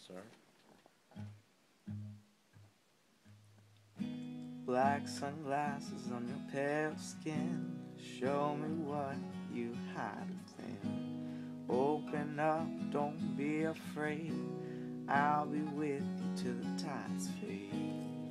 sir. Black sunglasses on your pale skin, show me what you hide within. Open up, don't be afraid, I'll be with you till the tides fade.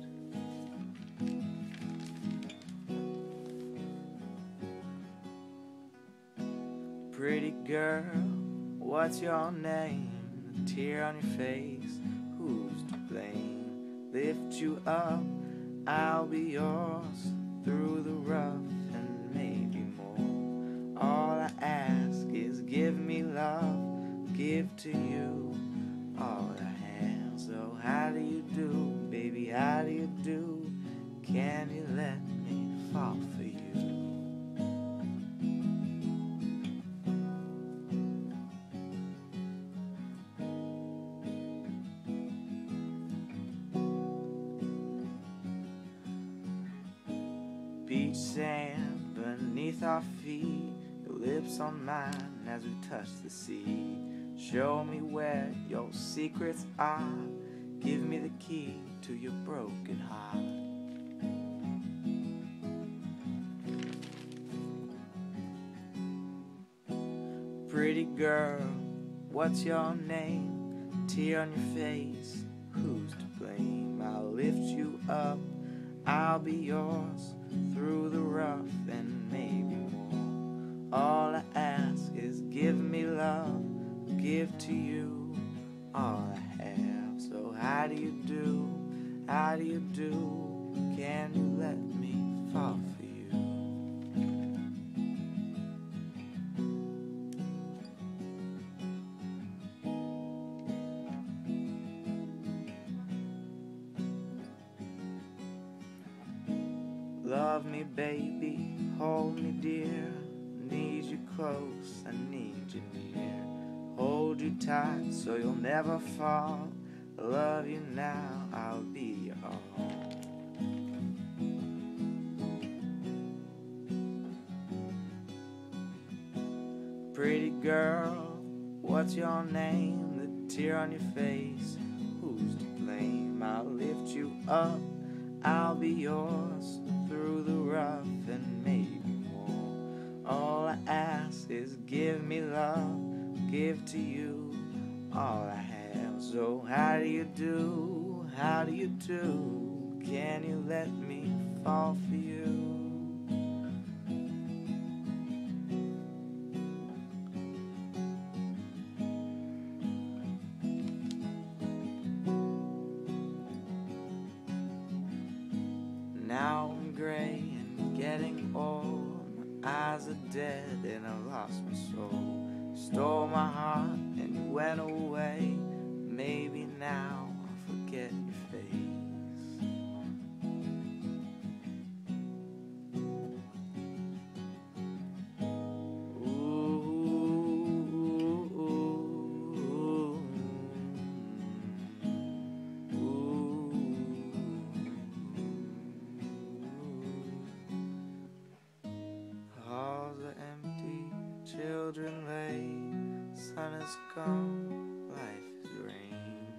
Pretty girl, what's your name? A tear on your face, who's to blame? Lift you up, I'll be yours, through the rough and maybe more. All I ask is give me love, give to you all I have. So how do you do, baby, how do you do? Can you let me fall for you? Beach sand beneath our feet, your lips on mine as we touch the sea. Show me where your secrets are, give me the key to your broken heart. Pretty girl, what's your name? Tear on your face, who's to blame? I'll lift you up, I'll be yours, through the rough and maybe more. All I ask is give me love, give to you all I have. So how do you do, how do you do? Can you let me fall for you? Love me, baby, hold me dear. Need you close, I need you near. Hold you tight so you'll never fall. I love you now, I'll be your all. Pretty girl, what's your name? The tear on your face, who's to blame? I'll lift you up, I'll be yours, through the rough and maybe more. All I ask is give me love, give to you all I have. So how do you do, how do you do? Can you let me fall for you? Now I'm gray and getting old, my eyes are dead and I lost my soul. Stole my heart and you went away, maybe now I'll forget your face. Halls are empty, children lay, sun has come, life is rain.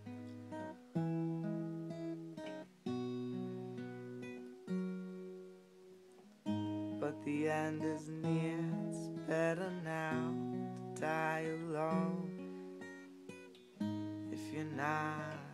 But the end is near, it's better now to die alone if you're not